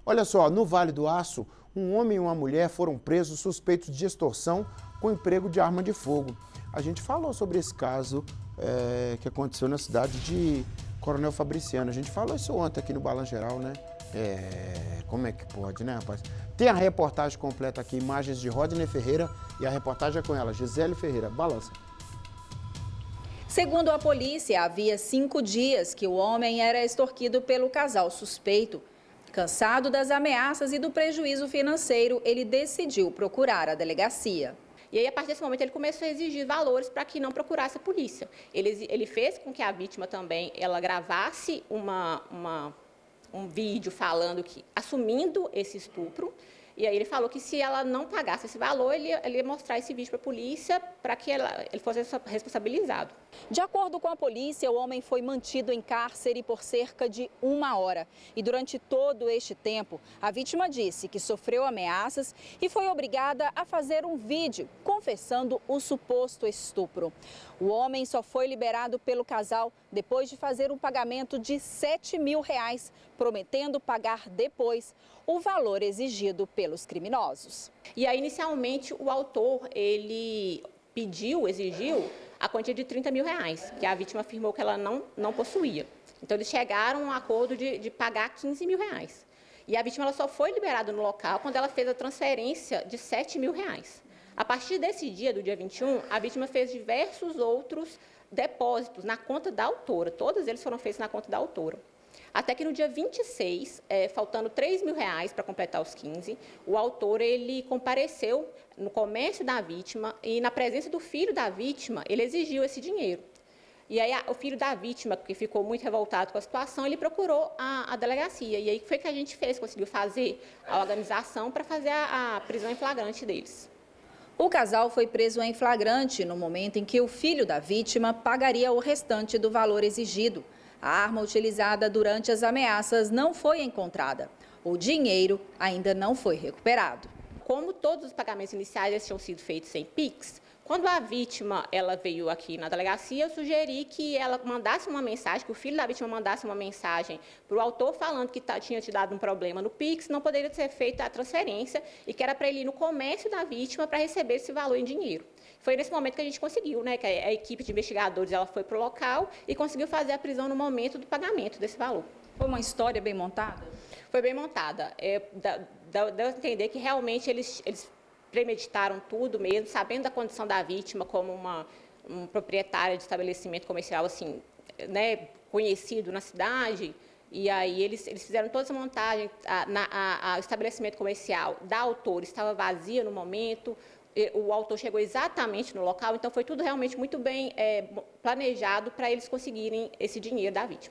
Olha só, no Vale do Aço, um homem e uma mulher foram presos suspeitos de extorsão com emprego de arma de fogo. A gente falou sobre esse caso que aconteceu na cidade de Coronel Fabriciano. A gente falou isso ontem aqui no Balanço Geral, né? Como é que pode, né, rapaz? Tem a reportagem completa aqui, imagens de Rodney Ferreira, e a reportagem é com ela, Gisele Ferreira. Balança. Segundo a polícia, havia 5 dias que o homem era extorquido pelo casal suspeito. Cansado das ameaças e do prejuízo financeiro, ele decidiu procurar a delegacia. E aí, a partir desse momento, ele começou a exigir valores para que não procurasse a polícia. Ele fez com que a vítima também ela gravasse um vídeo falando assumindo esse estupro. E aí ele falou que se ela não pagasse esse valor, ele ia mostrar esse vídeo para a polícia para que ele fosse responsabilizado. De acordo com a polícia, o homem foi mantido em cárcere por cerca de 1 hora. E durante todo este tempo, a vítima disse que sofreu ameaças e foi obrigada a fazer um vídeo confessando o suposto estupro. O homem só foi liberado pelo casal depois de fazer um pagamento de R$7 mil, prometendo pagar depois o valor exigido pelos criminosos. E aí, inicialmente, o autor, ele exigiu a quantia de R$30 mil, que a vítima afirmou que ela não possuía. Então, eles chegaram a um acordo de pagar R$15 mil. E a vítima ela só foi liberada no local quando ela fez a transferência de R$7 mil. A partir desse dia, do dia 21, a vítima fez diversos outros depósitos na conta da autora. Todos eles foram feitos na conta da autora. Até que no dia 26, faltando R$3 mil para completar os 15, o autor ele compareceu no comércio da vítima e, na presença do filho da vítima, ele exigiu esse dinheiro. E aí o filho da vítima, que ficou muito revoltado com a situação, ele procurou a delegacia. E aí foi que a gente conseguiu fazer a organização para fazer a prisão em flagrante deles. O casal foi preso em flagrante no momento em que o filho da vítima pagaria o restante do valor exigido. A arma utilizada durante as ameaças não foi encontrada. O dinheiro ainda não foi recuperado. Como todos os pagamentos iniciais tinham sido feitos sem Pix, quando a vítima ela veio aqui na delegacia, eu sugeri que ela mandasse uma mensagem, que o filho da vítima mandasse uma mensagem para o autor falando que tinha te dado um problema no Pix, não poderia ser feita a transferência e que era para ele ir no comércio da vítima para receber esse valor em dinheiro. Foi nesse momento que a gente conseguiu, né, que a equipe de investigadores ela foi para o local e conseguiu fazer a prisão no momento do pagamento desse valor. Foi uma história bem montada? Foi bem montada. Deu a entender que realmente eles premeditaram tudo mesmo, sabendo da condição da vítima como um proprietária de estabelecimento comercial assim, né, conhecido na cidade. E aí eles fizeram toda essa montagem. O estabelecimento comercial da autora estava vazia no momento. O autor chegou exatamente no local, então foi tudo realmente muito bem planejado para eles conseguirem esse dinheiro da vítima.